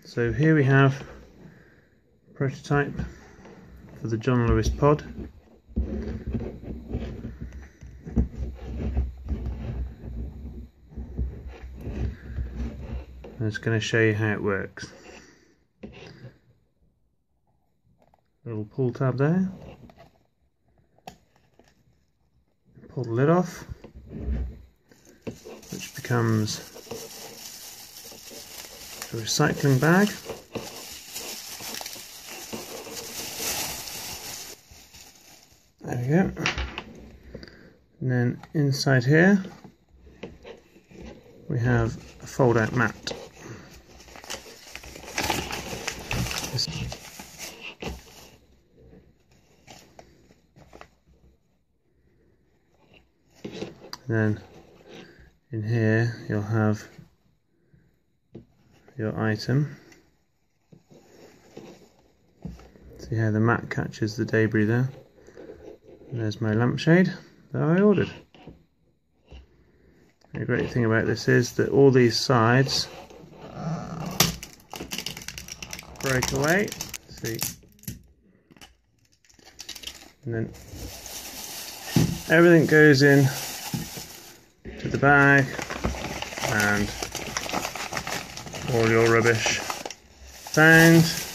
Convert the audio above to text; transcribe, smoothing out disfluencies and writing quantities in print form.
So here we have a prototype for the John Lewis pod. I'm just going to show you how it works. Little pull tab there. Pull the lid off, which becomes a recycling bag. There we go. And then inside here we have a fold out mat. And then in here you'll have your item. See how the mat catches the debris there. And there's my lampshade that I ordered. The great thing about this is that all these sides break away. See, and then everything goes in to the bag, and all your rubbish found.